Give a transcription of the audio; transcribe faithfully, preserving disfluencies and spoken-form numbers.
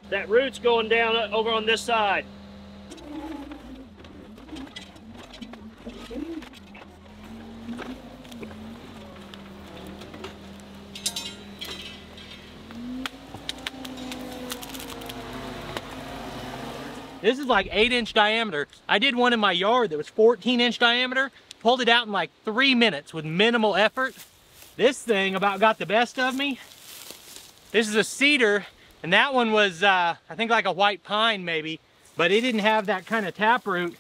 That root's going down over on this side. This is like eight inch diameter. I did one in my yard that was fourteen inch diameter, pulled it out in like three minutes with minimal effort. This thing about got the best of me. This is a cedar, and that one was, uh, I think like a white pine maybe, but it didn't have that kind of taproot.